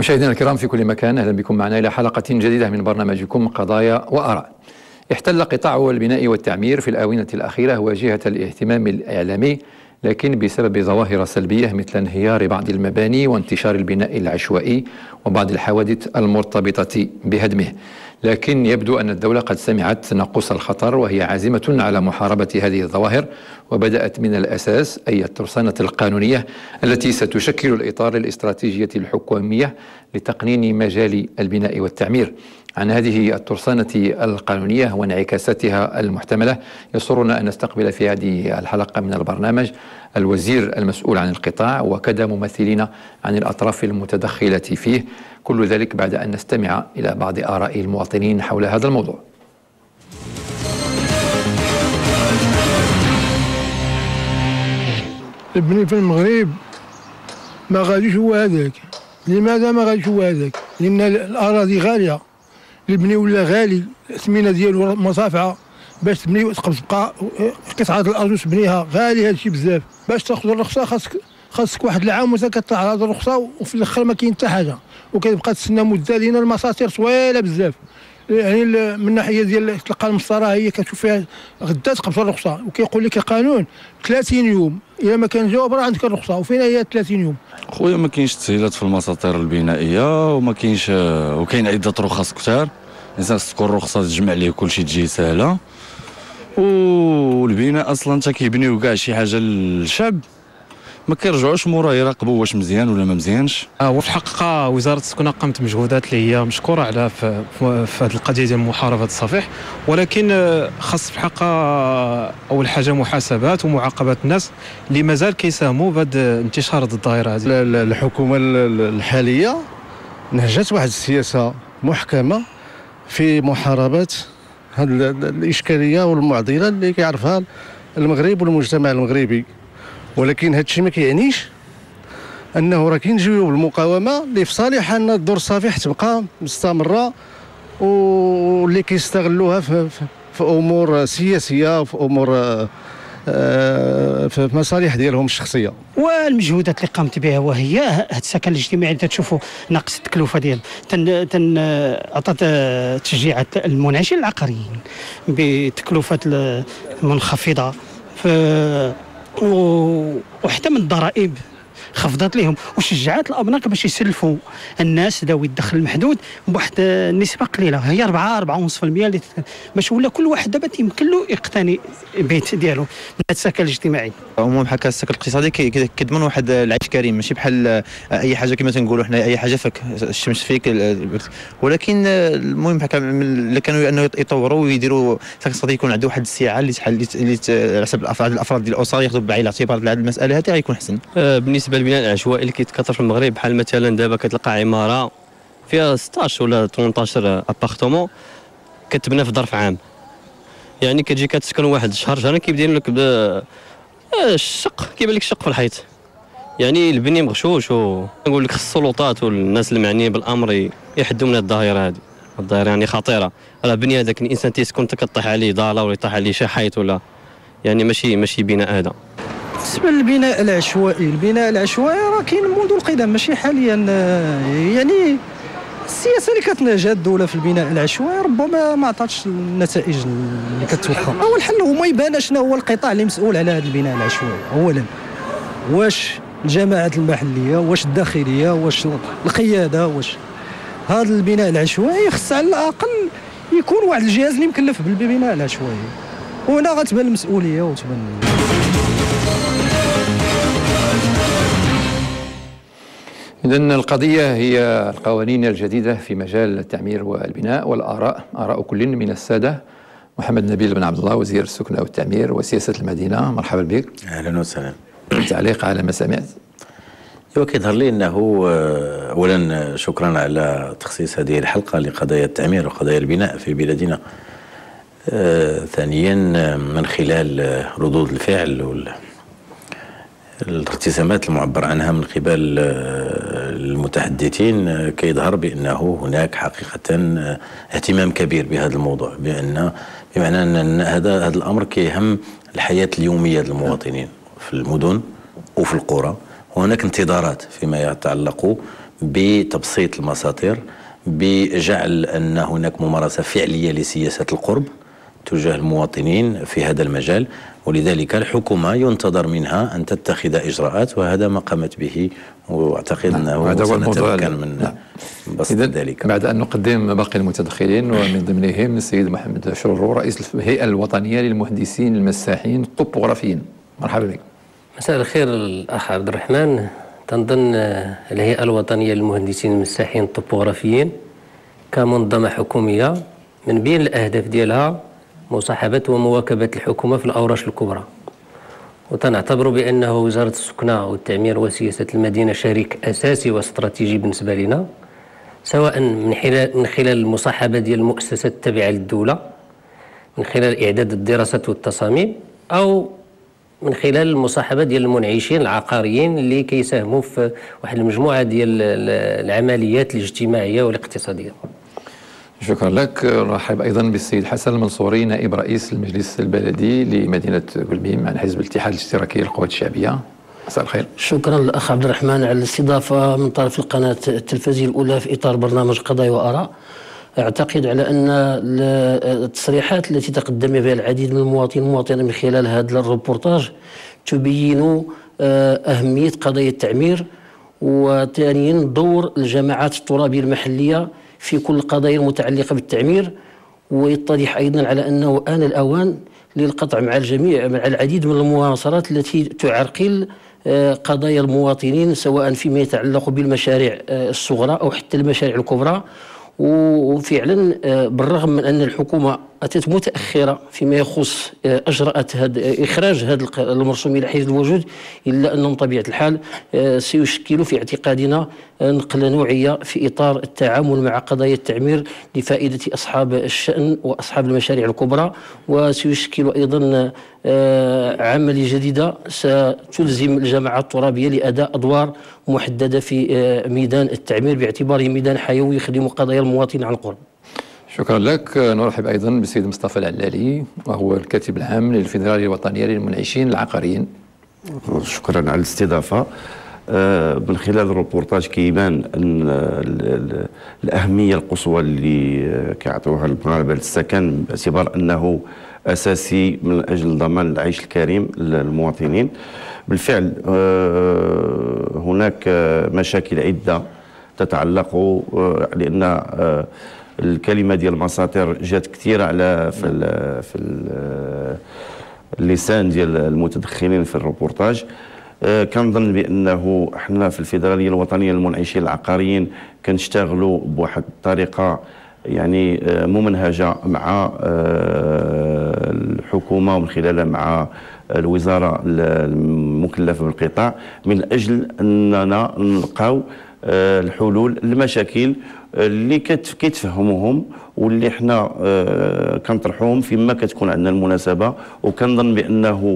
مشاهدينا الكرام في كل مكان، أهلا بكم معنا إلى حلقة جديدة من برنامجكم قضايا وآراء. احتل قطاع البناء والتعمير في الآونة الأخيرة واجهة الاهتمام الإعلامي، لكن بسبب ظواهر سلبية مثل انهيار بعض المباني وانتشار البناء العشوائي وبعض الحوادث المرتبطة بهدمه. لكن يبدو أن الدولة قد سمعت ناقوس الخطر، وهي عازمة على محاربة هذه الظواهر، وبدأت من الأساس أي الترسانة القانونية التي ستشكل الإطار الاستراتيجية الحكومية لتقنين مجال البناء والتعمير. عن هذه الترسانة القانونية وانعكاساتها المحتملة يسرنا أن نستقبل في هذه الحلقة من البرنامج الوزير المسؤول عن القطاع وكذا ممثلين عن الأطراف المتدخلة فيه، كل ذلك بعد أن نستمع إلى بعض آراء المواطنين حول هذا الموضوع. البني في المغرب ما غاديش هو هذاك. لماذا ما غاديش هو هذاك؟ لأن الأراضي غالية، البني ولا غالي، الثمينة ديالو مرتفعة، باش تبني تبقى قطعة الأرض وتبنيها غالي. هادشي بزاف. باش تاخذ الرخصة خاصك واحد العام وانت كطلع على هذه الرخصة، وفي الآخر ما كاين حتى حاجة، وكتبقى تسنى مدة لأن المساطير طويلة بزاف. يعني من ناحية ديال تلقى المسطرة هي كتشوف فيها غدا تقبض الرخصة، وكيقول لك القانون 30 يوم، إلا ما كان جواب راه عندك الرخصة، وفين هي 30 يوم؟ خويا ما كاينش تسهيلات في المساطير البنائية، وما كاينش، وكاين عدة رخص كثار، الإنسان خص تكون رخصة تجمع ليه كلشي تجي سهلة. والبناء أصلا تا كيبنيو كاع شي حاجة للشعب ما كيرجعوش موراه يراقبوا واش مزيان ولا ما مزيانش. وفي الحقيقه وزاره السكنه قامت بمجهودات اللي هي مشكوره على في هذه القضيه ديال محاربه الصفيح، ولكن خاص في الحقيقه اول حاجه محاسبات ومعاقبه الناس اللي مازال كيساهموا بهذا انتشار هذه الظاهره هذه. الحكومه الحاليه نهجت واحد السياسه محكمه في محاربه هذه الاشكاليه والمعضله اللي كيعرفها المغرب والمجتمع المغربي، ولكن هادشي ما كيعنيش انه راه كاين جيوب المقاومه اللي في صالح ان الدور الصفيح تبقى مستمره، واللي كيستغلوها في امور سياسيه وفي امور في مصالح ديالهم الشخصيه. والمجهودات اللي قامت بها وهي هذا السكن الاجتماعي اللي تشوفوا ناقص التكلفه ديال عطات تشجيعات المنعشين العقاريين بتكلفات منخفضه وحتى من الضرائب خفضت لهم، وشجعت الابناء باش يسلفوا الناس ذوي الدخل المحدود بواحد النسبه قليله، هي 4.5% اللي باش ولا كل واحد دابا يمكن له يقتني بيت ديالو من هذا السكن الاجتماعي. عموما بحال السكن الاقتصادي كيضمن واحد العيش كريم، ماشي بحال اي حاجه كما تنقولوا حنا اي حاجه فك الشمس فيك، ولكن المهم بحال كانوا انه يطوروا ويديروا السكن الاقتصادي يكون عنده واحد السعه اللي على حسب الافراد ديال الاسره ياخذوا بعين الاعتبار هذه المساله هذه غيكون احسن. بالنسبه للبناء العشوائي اللي كيتكاثر في المغرب، بحال مثلا دابا كتلقى عماره فيها 16 ولا 18 ابارتمون كتبنى في ظرف عام، يعني كتجي كتسكن واحد شهر كيبداو لك الشق، كيبان لك الشق في الحيط، يعني البني مغشوش. ونقول لك السلطات والناس المعنيين بالامر يحدوا من الظاهره هذه، الظاهره يعني خطيره. راه بني هذاك الانسان تيسكن انت كطيح عليه ضاله ولا يطيح عليه شي حيط ولا، يعني ماشي بناء هذا. بالنسبه للبناء العشوائي، البناء العشوائي راه كاين منذ القدم ماشي حاليا، يعني السياسه اللي كتنهجها الدوله في البناء العشوائي ربما ما عطاتش النتائج اللي كتوقع. اول حل هو ما يبان شنو هو القطاع اللي مسؤول على هذا البناء العشوائي. اولا واش الجماعات المحليه، واش الداخليه، واش القياده، واش هذا البناء العشوائي خص على الاقل يكون واحد الجهاز اللي مكلف بالبناء العشوائي، وهنا غتبان المسؤوليه وتبان. إذن القضية هي القوانين الجديدة في مجال التعمير والبناء والآراء، آراء كل من السادة. محمد نبيل بن عبد الله، وزير السكنة والتعمير وسياسة المدينة، مرحبا بك. أهلا وسهلا. تعليق على ما سمعت؟ كيظهر لي أنه أولا شكرا على تخصيص هذه الحلقة لقضايا التعمير وقضايا البناء في بلادنا. ثانيا من خلال ردود الفعل الارتسامات المعبر عنها من قبل المتحدثين كيظهر بأنه هناك حقيقة اهتمام كبير بهذا الموضوع، بمعنى أن هذا الأمر كيهم الحياة اليومية للمواطنين في المدن وفي القرى، وهناك انتظارات فيما يتعلق بتبسيط المساطير، بجعل أن هناك ممارسة فعلية لسياسة القرب تجاه المواطنين في هذا المجال. ولذلك الحكومة ينتظر منها أن تتخذ إجراءات، وهذا ما قامت به، وأعتقد أنه سنتمكن من بسط ذلك. بعد أن نقدم باقي المتدخلين ومن ضمنهم السيد محمد شرورو رئيس الهيئة الوطنية للمهندسين المساحين الطبوغرافيين. مرحبا بك. مساء الخير الأخ عبد الرحمن. تنظن الهيئة الوطنية للمهندسين المساحين الطبوغرافيين كمنظمة حكومية من بين الأهداف ديالها مصاحبة ومواكبة الحكومة في الأوراش الكبرى، وتنعتبر بأنه وزارة السكنة والتعمير وسياسة المدينة شريك أساسي واستراتيجي بالنسبة لنا، سواء من خلال المصاحبة ديال المؤسسات التابعة للدولة، من خلال إعداد الدراسات والتصاميم، أو من خلال المصاحبة ديال المنعشين العقاريين اللي كيساهموا في واحد المجموعة ديال العمليات الاجتماعية والاقتصادية. شكرا لك. نرحب أيضا بالسيد حسن المنصوري نائب رئيس المجلس البلدي لمدينة قلبيم عن حزب الاتحاد الاشتراكي للقوات الشعبية. مساء الخير. شكرا للأخ عبد الرحمن على الاستضافة من طرف القناة التلفزيونية الأولى في إطار برنامج قضايا وآراء. أعتقد على أن التصريحات التي تقدم بها العديد من المواطنين من خلال هذا الروبورتاج تبين أهمية قضايا التعمير، وثانيا دور الجماعات الترابية المحلية في كل القضايا المتعلقة بالتعمير. ويتضح أيضا على أنه آن الأوان للقطع مع الجميع مع العديد من المناصرات التي تعرقل قضايا المواطنين، سواء فيما يتعلق بالمشاريع الصغرى أو حتى المشاريع الكبرى. وفعلا بالرغم من أن الحكومة أتت متأخرة فيما يخص أجرأت إخراج هذا المرسوم إلى حيز الوجود، إلا أنه بطبيعة الحال سيشكل في اعتقادنا نقلة نوعية في إطار التعامل مع قضايا التعمير لفائدة أصحاب الشأن وأصحاب المشاريع الكبرى، وسيشكل أيضا عملية جديدة ستلزم الجماعات الترابية لأداء أدوار محددة في ميدان التعمير باعتباره ميدان حيوي يخدم قضايا المواطن عن قرب. شكرا لك. نرحب أيضا بالسيد مصطفى العلالي وهو الكاتب العام للفيدرالية الوطنية للمنعشين العقاريين. شكرا على الاستضافة. من خلال الروبورتاج كيبان أن الأهمية القصوى اللي كيعطوها المغاربة للسكن باعتبار أنه أساسي من أجل ضمان العيش الكريم للمواطنين. بالفعل هناك مشاكل عدة تتعلق لأن الكلمة ديال المساطير جات كثيرة على في اللسان ديال المتدخلين في الروبورتاج. كنظن بأنه احنا في الفيدرالية الوطنية للمنعشين العقاريين كنشتغلوا بواحد الطريقة يعني ممنهجة مع الحكومة ومن خلالها مع الوزارة المكلفة بالقطاع من أجل أننا نلقاو الحلول للمشاكل اللي كيتفهموهم واللي حنا كنطرحوهم فيما كتكون عندنا المناسبة. وكنظن بأنه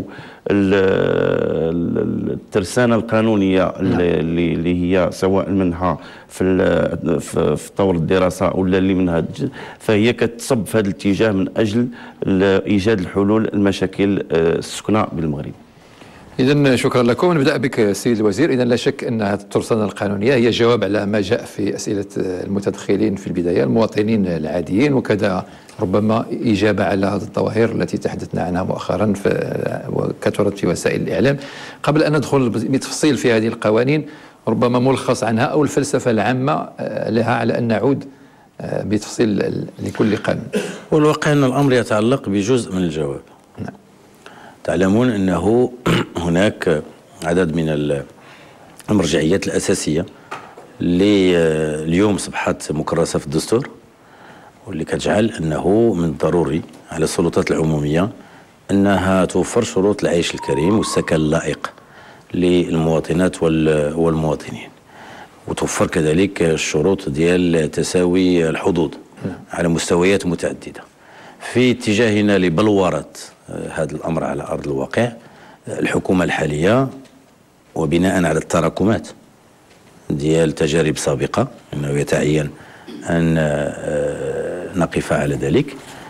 الترسانة القانونية اللي هي سواء منها في طور الدراسة ولا اللي منها فهي كتصب في هذا الاتجاه من أجل إيجاد الحلول المشاكل السكنة بالمغرب. إذا شكرا لكم. نبدأ بك سيد الوزير. إذا لا شك أن هذه الترسانة القانونية هي جواب على ما جاء في أسئلة المتدخلين في البداية المواطنين العاديين، وكذا ربما إجابة على هذه الظواهر التي تحدثنا عنها مؤخرا وكثرت في وسائل الإعلام. قبل أن ندخل بتفصيل في هذه القوانين، ربما ملخص عنها أو الفلسفة العامة لها على أن نعود بتفصيل لكل قانون. والواقع أن الأمر يتعلق بجزء من الجواب. تعلمون أنه هناك عدد من المرجعيات الأساسية اللي اليوم أصبحت مكرسة في الدستور، واللي كتجعل أنه من الضروري على السلطات العمومية أنها توفر شروط العيش الكريم والسكن اللائق للمواطنات والمواطنين، وتوفر كذلك الشروط ديال تساوي الحظوظ على مستويات متعددة. في اتجاهنا لبلورة هذا الأمر على أرض الواقع، الحكومة الحالية وبناء على التراكمات ديال تجارب سابقة أنه يتعين أن نقف على ذلك،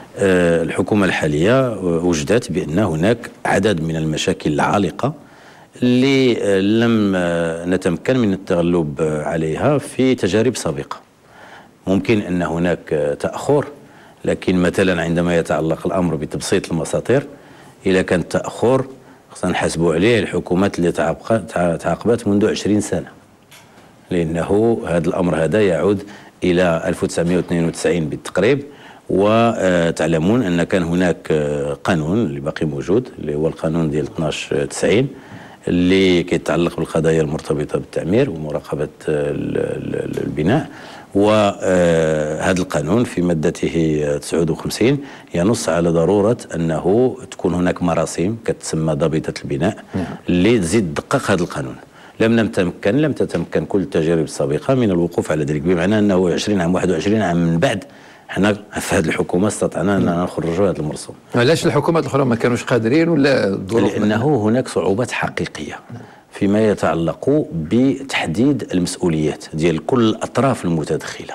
الحكومة الحالية وجدت بأن هناك عدد من المشاكل العالقة اللي لم نتمكن من التغلب عليها في تجارب سابقة. ممكن أن هناك تأخر، لكن مثلا عندما يتعلق الأمر بتبسيط المساطير، إذا كان التأخر خصنا نحاسبوا عليه الحكومات اللي تعاقبت منذ 20 سنة، لأنه هذا الأمر هذا يعود إلى 1992 بالتقريب. وتعلمون أن كان هناك قانون اللي باقي موجود، اللي هو القانون ديال 1290 اللي كيتعلق بالقضايا المرتبطة بالتعمير ومراقبة البناء. وهذا القانون في مادته 59 ينص على ضرورة أنه تكون هناك مراسيم كتسمى ضابطة البناء اللي تزيد تدقق هذا القانون. لم تتمكن كل التجارب السابقة من الوقوف على ذلك، بمعنى أنه 20 عام 21 عام من بعد حنا في هذه الحكومة استطعنا أننا نخرجوا هذا المرسوم. علاش الحكومات الأخرى ما كانوش قادرين ولا الظروف؟ لأنه هناك صعوبات حقيقية فيما يتعلق بتحديد المسؤوليات ديال كل الأطراف المتدخلة.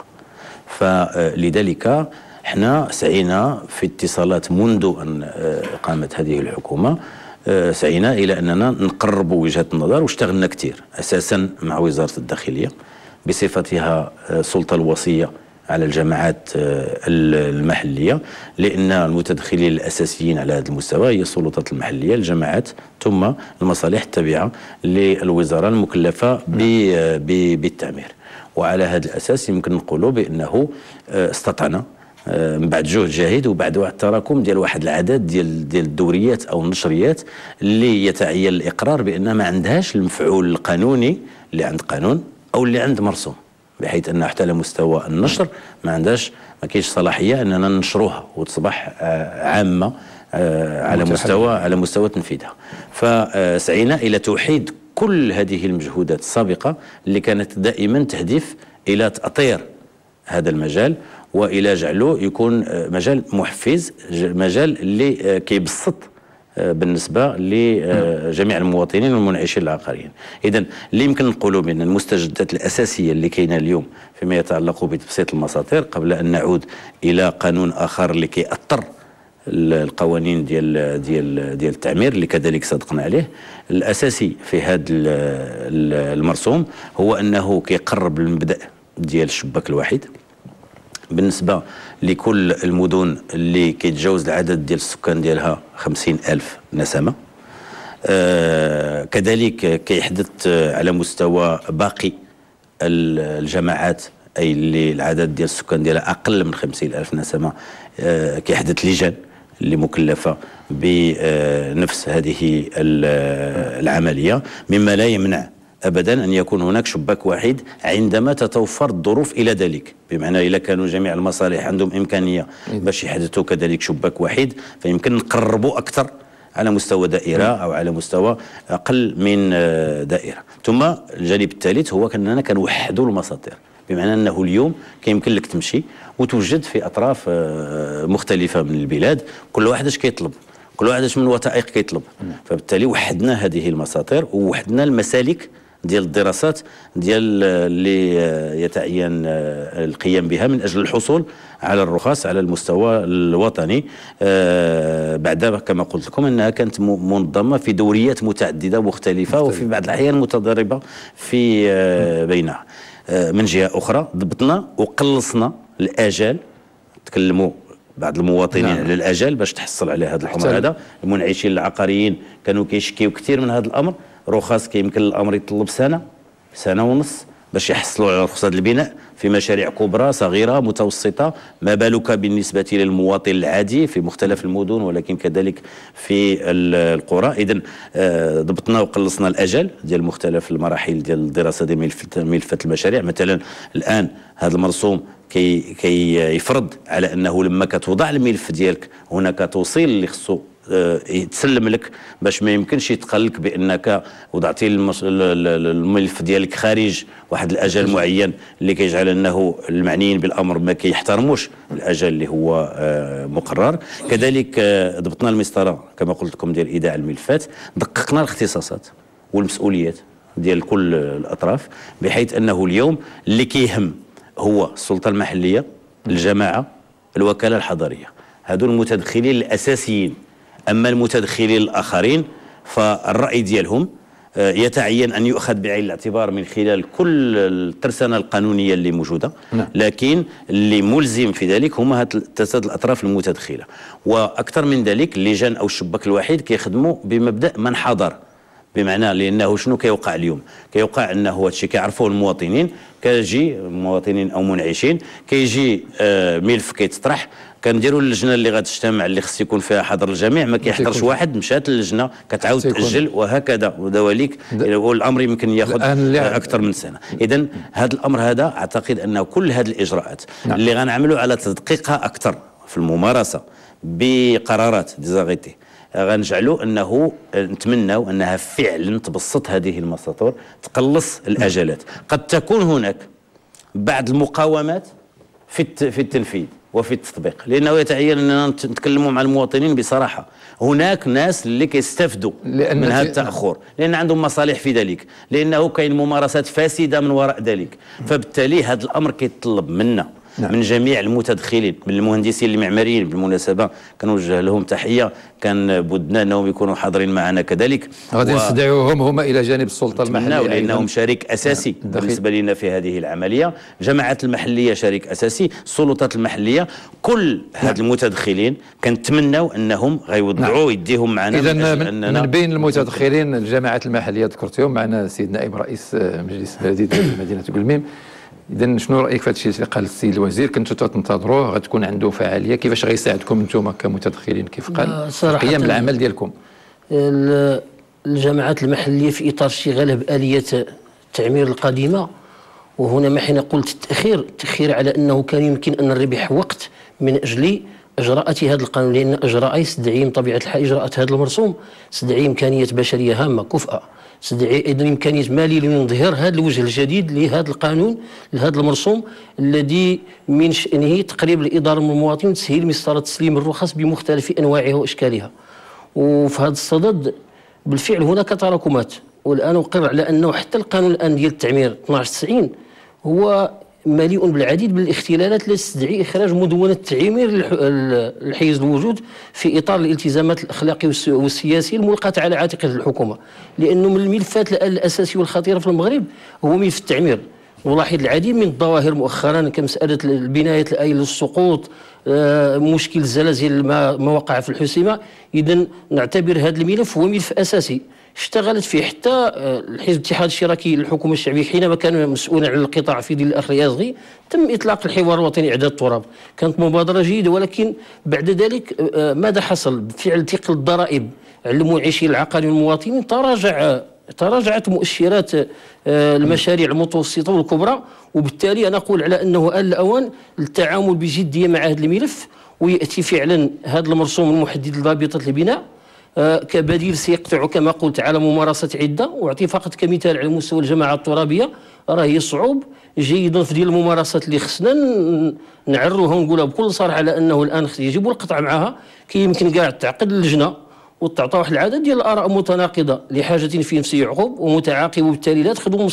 فلذلك احنا سعينا في اتصالات منذ أن قامت هذه الحكومة، سعينا إلى أننا نقرب وجهة النظر، واشتغلنا كثير أساسا مع وزارة الداخلية بصفتها السلطة الوصية على الجماعات المحلية، لأن المتدخلين الأساسيين على هذا المستوى هي السلطات المحلية، الجماعات، ثم المصالح التابعة للوزارة المكلفة بالتعمير. وعلى هذا الأساس يمكن نقولوا بأنه استطعنا من بعد جهد جاهد وبعد واحد التراكم ديال واحد العدد ديال الدوريات أو النشريات اللي يتعين الإقرار بأنها ما عندهاش المفعول القانوني اللي عند قانون أو اللي عند مرسوم، بحيث أن حتى على مستوى النشر ما كاينش صلاحية أننا ننشروها وتصبح عامة على مستوى تنفيذها. فسعينا إلى توحيد كل هذه المجهودات السابقة اللي كانت دائما تهدف إلى تأطير هذا المجال وإلى جعله يكون مجال محفز، مجال اللي كيبسط بالنسبة لجميع المواطنين والمنعشين العقاريين. إذن اللي يمكن نقولوا بأن المستجدات الأساسية اللي كاينة اليوم فيما يتعلق بتبسيط المساطير، قبل أن نعود إلى قانون آخر اللي كيأطر القوانين ديال التعمير اللي كذلك صدقنا عليه، الأساسي في هذا المرسوم هو أنه كيقرب المبدأ ديال الشباك الواحد بالنسبة لكل المدن اللي كيتجاوز العدد ديال السكان ديالها 50,000 نسمة. كذلك كيحدث على مستوى باقي الجماعات أي اللي العدد ديال السكان ديالها أقل من 50,000 نسمة، كيحدث لجان اللي مكلفة بنفس هذه العملية، مما لا يمنع أبدا أن يكون هناك شباك واحد عندما تتوفر الظروف إلى ذلك. بمعنى إذا كانوا جميع المصالح عندهم إمكانية باش يحدثوا كذلك شباك واحد، فيمكن نقربوا أكثر على مستوى دائرة أو على مستوى أقل من دائرة. ثم الجانب الثالث هو أننا كنوحدوا المساطير، بمعنى أنه اليوم كيمكن لك تمشي وتوجد في أطراف مختلفة من البلاد، كل واحد اش كيطلب، كل واحد اش من وثائق كيطلب. فبالتالي وحدنا هذه المساطير ووحدنا المسالك ديال الدراسات ديال اللي يتعين القيام بها من أجل الحصول على الرخص على المستوى الوطني، بعد كما قلت لكم أنها كانت منظمة في دوريات متعددة مختلفة وفي بعض الأحيان متضاربة في بينها. من جهة أخرى ضبطنا وقلصنا الآجال، تكلموا بعض المواطنين على الأجل باش تحصل على هذا الأمر هذا. المنعشين العقاريين كانوا كيشكيو كثير من هذا الأمر، رخص كيمكن الأمر يطلب سنة ونص باش يحصلوا على رخصة البناء في مشاريع كبرى صغيرة متوسطة، ما بالك بالنسبة للمواطن العادي في مختلف المدن ولكن كذلك في القرى. إذن ضبطنا وقلصنا الأجل ديال مختلف المراحل ديال الدراسة ديال ملفات المشاريع. مثلا الآن هذا المرسوم كي يفرض على أنه لما كتوضع الملف ديالك هناك توصيل اللي خصو يتسلم لك باش ما يمكنش يتقال لك بانك وضعتي الملف ديالك خارج واحد الاجل معين اللي كيجعل انه المعنيين بالامر ما كيحترموش الاجل اللي هو مقرر. كذلك ضبطنا المسطره كما قلت لكم ديال ايداع الملفات، دققنا الاختصاصات والمسؤوليات ديال كل الاطراف، بحيث انه اليوم اللي كيهم هو السلطه المحليه، الجماعه، الوكاله الحضريه، هذو المتدخلين الاساسيين. أما المتدخلين الآخرين فالرأي ديالهم يتعين أن يؤخذ بعين الاعتبار من خلال كل الترسانة القانونية اللي موجودة. لكن اللي ملزم في ذلك هما هاد الثلاثة الأطراف المتدخلة. وأكثر من ذلك اللجان أو الشباك الوحيد كيخدموا بمبدأ من حضر، بمعنى لأنه شنو كيوقع اليوم؟ كيوقع أنه هذا الشيء كيعرفوه المواطنين، كيجي مواطنين أو منعشين، كيجي ملف كيتطرح، كنديروا اللجنه اللي غتجتمع اللي خص يكون فيها حضر الجميع، ما كيحضرش واحد، مشات اللجنه كتعاود تاجل وهكذا ودواليك، والامر يمكن ياخذ اكثر من سنه. اذا هذا الامر هذا اعتقد انه كل هذه الاجراءات اللي غنعملوا على تدقيقها اكثر في الممارسه بقرارات ديزاغيتي غنجعلوا انه نتمنوا انها فعلا تبسط هذه المساطور، تقلص الاجالات. قد تكون هناك بعض المقاومات في التنفيذ وفي التطبيق، لانه يتعين اننا نتكلموا مع المواطنين بصراحه. هناك ناس اللي كيستفدوا من هذا التاخر لان عندهم مصالح في ذلك، لانه كاين ممارسات فاسده من وراء ذلك. فبالتالي هذا الامر كيتطلب منا من جميع المتدخلين، من المهندسين المعماريين. بالمناسبه كنوجه لهم تحيه، كان بدنا انهم يكونوا حاضرين معنا كذلك. غادي نستدعوهم هما الى جانب السلطه المحليه، لانهم شريك اساسي بالنسبه لنا في هذه العمليه. الجماعات المحليه شريك اساسي، السلطات المحليه، كل هاد المتدخلين كنتمناو انهم غيوضعوا يديهم معنا. اذا من بين المتدخلين الجماعات المحليه ذكرتيهم، معنا السيد نائب رئيس مجلس بلديه مدينه قلميم. إذا شنو رأيك في هذا الشيء اللي قال السيد الوزير؟ كنتوا تنتظروه غتكون عنده فعالية؟ كيفاش غيساعدكم انتم كمتدخلين كيف قال في قيام العمل ديالكم؟ الجماعات المحلية في إطار اشتغالها بآلية التعمير القديمة، وهنا ما حين قلت التأخير على أنه كان يمكن أن نربح وقت من أجل إجراءات هذا القانون، لأن إجراء يستدعي بطبيعة الحال إجراءات هذا المرسوم تستدعي إمكانية بشرية هامة كفءة، تستدعي أيضا إمكانية مالية لإظهار هذا الوجه الجديد لهذا القانون لهذا المرسوم الذي من شأنه تقريب الإدارة من المواطن وتسهيل مسطرة تسليم الرخص بمختلف أنواعها وأشكالها. وفي هذا الصدد بالفعل هناك تراكمات، والآن أقر على أنه حتى القانون الآن ديال التعمير 1290 هو مليء بالعديد من الاختلالات التي تستدعي إخراج مدونة تعمير الحيز الوجود في إطار الالتزامات الأخلاقية والسياسية الملقاة على عاتق الحكومة، لأنه من الملفات الأساسية والخطيرة في المغرب هو ملف التعمير. ولاحظ العديد من الظواهر مؤخرا كمسألة البناية الآيلة للسقوط، مشكل الزلازل ما وقع في الحسيمة. إذا نعتبر هذا الملف هو ملف أساسي اشتغلت فيه حتى الحزب الاتحاد الاشتراكي للحكومه الشعبيه حينما كان مسؤولا عن القطاع في ذي الاخ رياضي. تم اطلاق الحوار الوطني اعداد التراب، كانت مبادره جيده، ولكن بعد ذلك ماذا حصل؟ بفعل ثقل الضرائب على المعيشين العقاريين والمواطنين تراجعت مؤشرات المشاريع المتوسطه والكبرى، وبالتالي انا اقول على انه آن الاوان للتعامل بجديه مع هذا الملف، وياتي فعلا هذا المرسوم المحدد لضابطه البناء كبديل سيقطع كما قلت على ممارسة عدة. واعطي فقط كمثال على مستوى الجماعة الترابية راه يصعب جيدا في ديال الممارسات اللي خصنا نعروها ونقولها بكل صراحة على أنه الآن يجب القطع معها. كي يمكن كاع تعقد اللجنة وتعطى واحد العدد ديال الآراء متناقضة لحاجة في نفسه يعقوب ومتعاقب، وبالتالي لا تخدم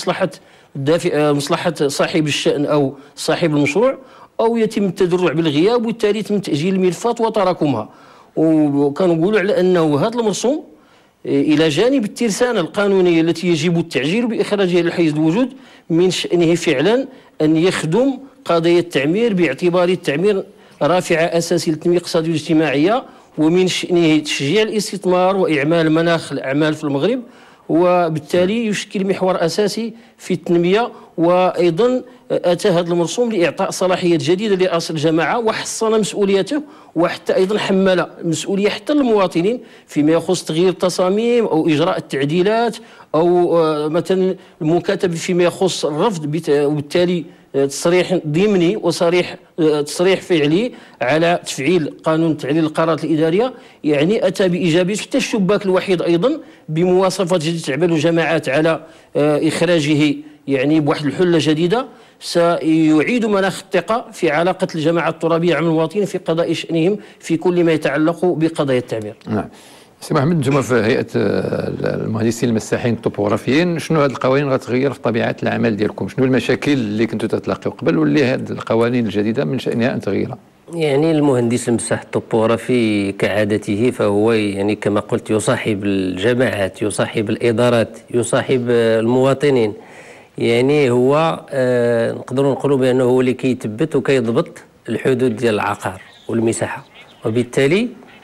مصلحة صاحب الشأن أو صاحب المشروع، أو يتم التدرع بالغياب وبالتالي يتم تأجيل الملفات وتراكمها. وكانوا يقولوا على انه هذا المرسوم الى جانب الترسانه القانونيه التي يجب التعجيل باخراجها لحيز الوجود من شانه فعلا ان يخدم قضايا التعمير باعتبار التعمير رافعه اساسي للتنميه الاقتصاديه والاجتماعيه، ومن شانه تشجيع الاستثمار واعمال مناخ الاعمال في المغرب، وبالتالي يشكل محور اساسي في التنميه. وايضا اتى هذا المرسوم لاعطاء صلاحيات جديده لراس الجماعه وحصن مسؤوليته، وحتى ايضا حمل مسؤوليه حتى للمواطنين فيما يخص تغيير التصاميم او اجراء التعديلات او مثلا المكاتبه فيما يخص الرفض، وبالتالي تصريح ضمني وصريح تصريح فعلي على تفعيل قانون تعديل القرارات الاداريه. يعني اتى بايجابيه حتى الشباك الوحيد ايضا بمواصفات جديده تعمل الجماعات على اخراجه يعني بواحد الحله جديده سيعيد مناخ الثقه في علاقه الجماعه الترابيه مع المواطنين في قضاء شانهم في كل ما يتعلق بقضايا التعمير. نعم. سي محمد، انتم في هيئه المهندسين المساحين الطوبوغرافيين، شنو هذه القوانين غتغير في طبيعه العمل ديالكم؟ شنو المشاكل اللي كنتوا تتلاقيو قبل واللي هذه القوانين الجديده من شانها ان تغيرها؟ يعني المهندس المساح الطوبوغرافي كعادته فهو يعني كما قلت يصاحب الجماعات، يصاحب الإدارات، يصاحب المواطنين. يعني هو نقدروا نقولوا بأنه هو اللي كيثبت وكيضبط الحدود ديال العقار والمساحة، وبالتالي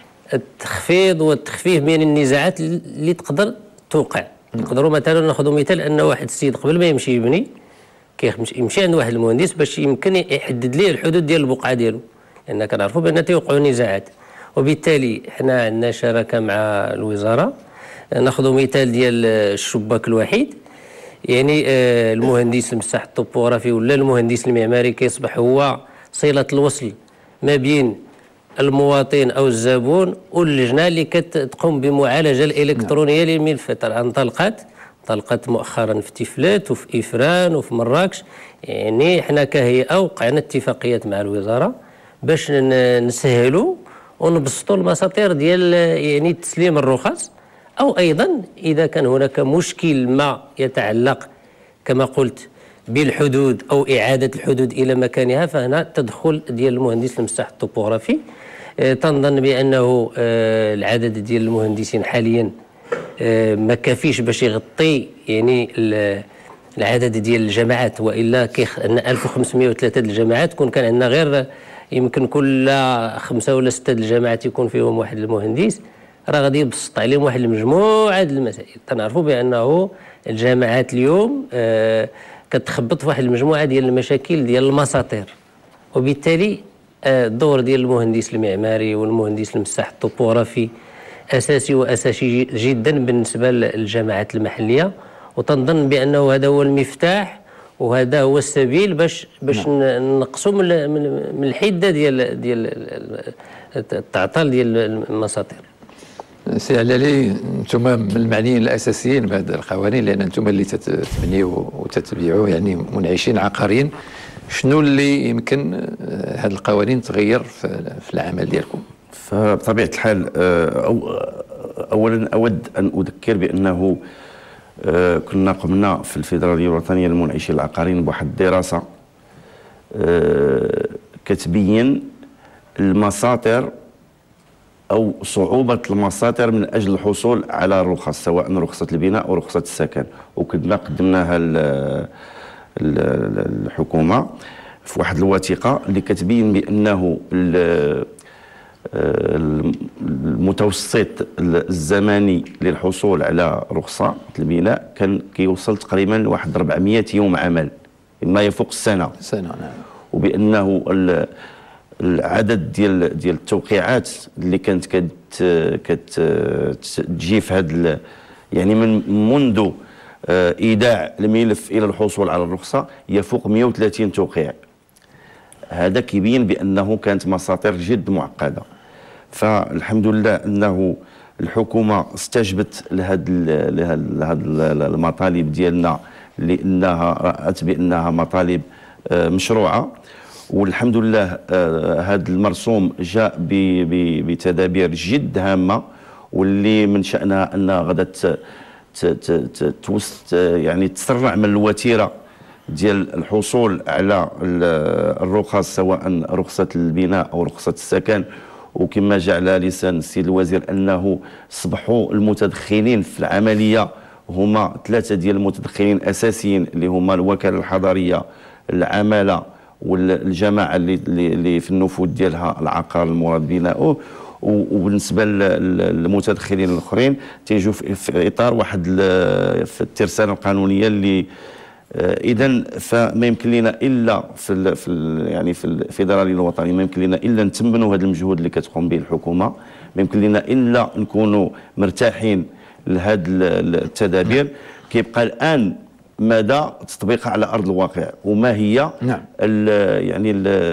التخفيض والتخفيف من النزاعات اللي تقدر توقع. نقدروا مثلا ناخذوا مثال أن واحد السيد قبل ما يمشي يبني يمشي عند واحد المهندس باش يمكن يحدد ليه الحدود ديال البقعة ديالو، لأن كنعرفوا بأن تيوقعوا نزاعات. وبالتالي حنا عندنا شراكة مع الوزارة. ناخذوا مثال ديال الشباك الوحيد، يعني المهندس المساح الطوبوغرافي ولا المهندس المعماري كيصبح هو صلة الوصل ما بين المواطن او الزبون واللجنه اللي كتقوم بمعالجه الالكترونيه للملفات. انطلقت مؤخرا في تيفلات وفي افران وفي مراكش. يعني حنا كهيئه وقعنا اتفاقيات مع الوزاره باش نسهلوا ونبسطوا المساطير ديال يعني تسليم الرخص، او ايضا اذا كان هناك مشكل ما يتعلق كما قلت بالحدود او اعاده الحدود الى مكانها، فهنا تدخل ديال المهندس المساح الطوبوغرافي. تنظن بانه العدد ديال المهندسين حاليا ما كافيش باش يغطي يعني العدد ديال الجماعات، والا عندنا 1503 الجماعات، كان عندنا غير يمكن كل 5 ولا 6 الجماعات يكون فيهم واحد المهندس، راه غادي يبسط عليهم واحد المجموعه ديال المسائل. تنعرفوا بانه الجامعات اليوم كتخبط في واحد المجموعه ديال المشاكل ديال المساطير، وبالتالي الدور ديال المهندس المعماري والمهندس المساح الطوبوغرافي اساسي واساسي جدا بالنسبه للجامعات المحليه. وتنظن بانه هذا هو المفتاح وهذا هو السبيل باش نقصوا من الحده ديال التعطيل ديال المساطير. سي علالي، انتم من المعنيين الاساسيين بهذه القوانين، لان انتم اللي تبنيوا وتتبعوا يعني منعشين عقاريين. شنو اللي يمكن هذه القوانين تغير في العمل ديالكم؟ فبطبيعه الحال اولا اود ان اذكر بانه كنا قمنا في الفيدراليه الوطنيه للمنعشين العقاريين بواحد الدراسه كتبين المساطر او صعوبه المساطر من اجل الحصول على الرخص، سواء رخصه البناء او رخصه السكن، وكنا قدمناها الحكومه في واحد الوثيقه اللي كتبين بانه المتوسط الزمني للحصول على رخصه البناء كان كيوصل تقريبا لواحد 400 يوم عمل، ما يفوق السنه. نعم. وبانه العدد ديال التوقيعات اللي كانت كتجي في هذا يعني منذ ايداع الملف الى الحصول على الرخصه يفوق 130 توقيع. هذا كيبين بانه كانت مساطر جد معقده. فالحمد لله انه الحكومه استجبت لهذه المطالب ديالنا، لانها رات بانها مطالب مشروعه. والحمد لله هذا المرسوم جاء بتدابير جد هامه، واللي من شانها انها غادا يعني تسرع من الوتيره ديال الحصول على الرخص، سواء رخصه البناء او رخصه السكن. وكما جاء على لسان السيد الوزير انه اصبحوا المتدخلين في العمليه هما 3 ديال المتدخلين اساسيين، اللي هما الوكاله الحضريه، العماله، والجماعه اللي في النفوذ ديالها العقار المراد بناؤه. وبالنسبه للمتدخلين الاخرين تيجوا في اطار واحد في الترسانه القانونيه اللي اذا فما يمكن لنا الا يعني في الفيدراليه الوطنيه ما يمكن لنا الا نتمنوا هذا المجهود اللي كتقوم به الحكومه، ما يمكن لنا الا نكونوا مرتاحين لهذه التدابير. كيبقى الان مدى تطبيقها على ارض الواقع، وما هي يعني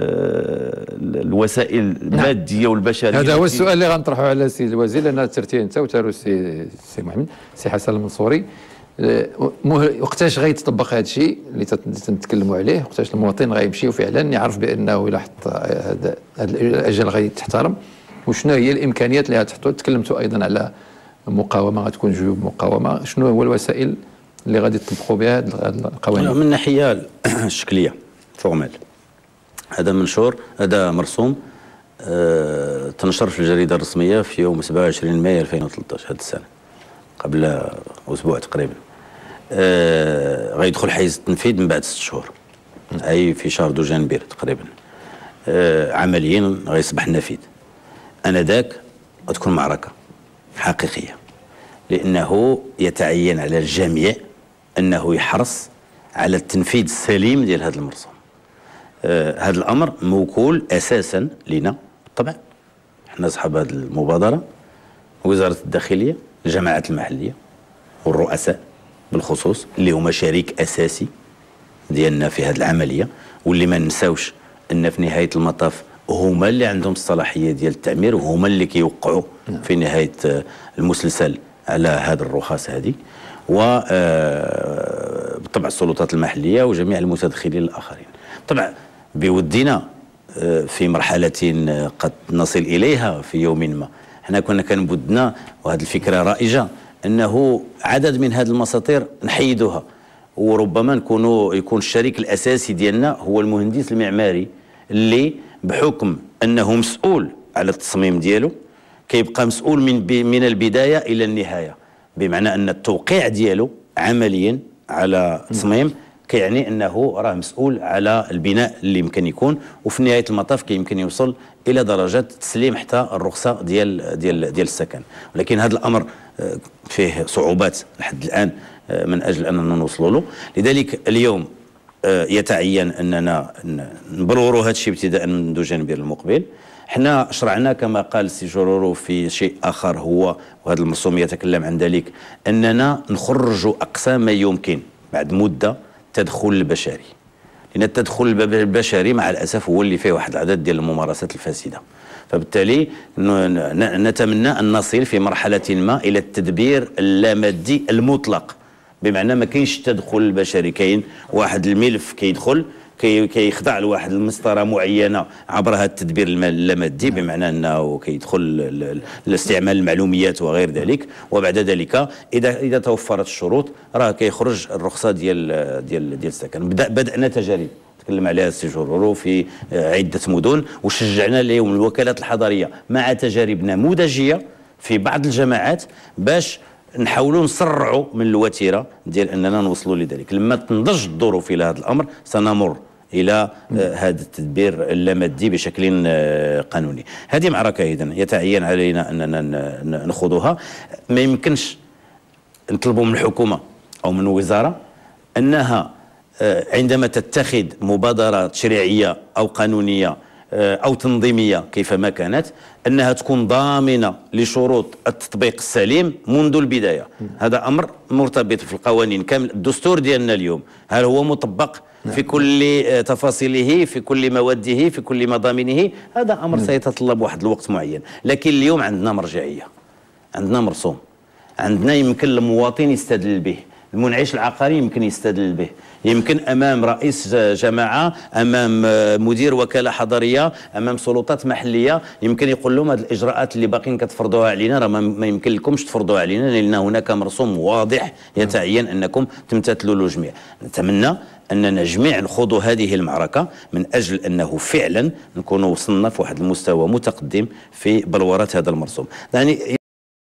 الوسائل الماديه والبشريه. هذا هو السؤال اللي غنطرحه على السيد الوزير، لان ترتيه انت وتارو السي محمد السي حسن المنصوري. وقتاش غيتطبق هذا الشيء اللي تنتكلموا عليه؟ وقتاش المواطن غيمشي وفعلا يعرف بانه الا حط هذا الاجل غيتحترم؟ وشنو هي الامكانيات اللي غتحطوا؟ تكلمتوا ايضا على مقاومه، غتكون جيوب مقاومه. شنو هو الوسائل اللي غادي تطبقوا بها هذه القوانين؟ من الناحيه الشكليه فورمال، هذا منشور، هذا مرسوم تنشر في الجريدة الرسمية في يوم 27 مايو 2013 هذه السنة، قبل أسبوع تقريبا. غيدخل حيز التنفيذ من بعد 6 شهور، أي في شهر دجنبير تقريبا. عمليا غيصبح نافذ. أنذاك غتكون معركة حقيقية، لأنه يتعين على الجميع أنه يحرص على التنفيذ السليم ديال هذا المرسوم. هذا الأمر موكول أساسا لنا طبعا، حنا أصحاب هذه المبادرة، وزارة الداخلية، الجماعات المحلية والرؤساء بالخصوص اللي هما شريك أساسي ديالنا في هذه العملية، واللي ما ننساوش أن في نهاية المطاف هما اللي عندهم الصلاحية ديال التعمير، وهما اللي كيوقعوا في نهاية المسلسل على هذه الرخص هذه، وبالطبع السلطات المحلية وجميع المتدخلين الآخرين. طبعا بودنا في مرحلة قد نصل إليها في يوم ما، حنا كنا كنبودنا وهذه الفكرة رائجة أنه عدد من هذه المساطير نحيدوها، وربما يكون الشريك الأساسي ديالنا هو المهندس المعماري، اللي بحكم أنه مسؤول على التصميم ديالو كيبقى مسؤول من البداية إلى النهاية، بمعنى أن التوقيع ديالو عمليا على التصميم كيعني أنه راه مسؤول على البناء اللي يمكن يكون، وفي نهاية المطاف كيمكن يوصل إلى درجة تسليم حتى الرخصة ديال السكن. ولكن هذا الأمر فيه صعوبات لحد الآن من أجل أننا نوصلوا له. لذلك اليوم يتعين أننا نبلوروا هذا الشيء ابتداء من دجنبير المقبل. حنا شرعنا كما قال السي جورورو في شيء آخر، هو وهذا المرسوم يتكلم عن ذلك، أننا نخرجوا أقصى ما يمكن بعد مدة التدخل البشري، لأن التدخل البشري مع الأسف هو اللي فيه واحد العدد ديال الممارسات الفاسدة. فبالتالي نتمنى أن نصل في مرحلة ما إلى التدبير اللامادي المطلق، بمعنى ما كاينش التدخل البشري، كاين واحد الملف كيدخل كيخضع لواحد المسطره معينه عبر هذا التدبير اللامادي، بمعنى انه كيدخل لاستعمال المعلوميات وغير ذلك، وبعد ذلك اذا توفرت الشروط راه كيخرج الرخصه ديال السكن. بدانا تجارب تكلم عليها السي جورورو في عده مدن، وشجعنا اليوم الوكالات الحضريه مع تجارب نموذجيه في بعض الجماعات باش نحاولوا نسرعوا من الوتيره ديال اننا نوصلوا لذلك. لما تنضج الظروف الى هذا الامر سنمر الى هذا التدبير اللامادي بشكل قانوني. هذه معركه اذا يتعين علينا اننا نخوضها. ما يمكنش نطلبوا من الحكومه او من الوزاره انها عندما تتخذ مبادره تشريعيه او قانونيه أو تنظيمية كيفما كانت أنها تكون ضامنة لشروط التطبيق السليم منذ البداية. هذا أمر مرتبط في القوانين كامل. الدستور ديالنا اليوم هل هو مطبق في كل تفاصيله، في كل مواده، في كل مضامنه؟ هذا أمر سيتطلب واحد الوقت معين. لكن اليوم عندنا مرجعية، عندنا مرسوم، عندنا يمكن المواطن يستدل به، المنعش العقاري يمكن يستدل به، يمكن امام رئيس جماعه، امام مدير وكاله حضريه، امام سلطات محليه، يمكن يقول لهم هذه الاجراءات اللي باقيين كتفرضوها علينا راه ما يمكن لكمش تفرضوها علينا، لان هناك مرسوم واضح يتعين انكم تمتثلوا له جميع. نتمنى اننا جميع نخوضوا هذه المعركه من اجل انه فعلا نكونوا وصلنا في واحد المستوى متقدم في بلوره هذا المرسوم. يعني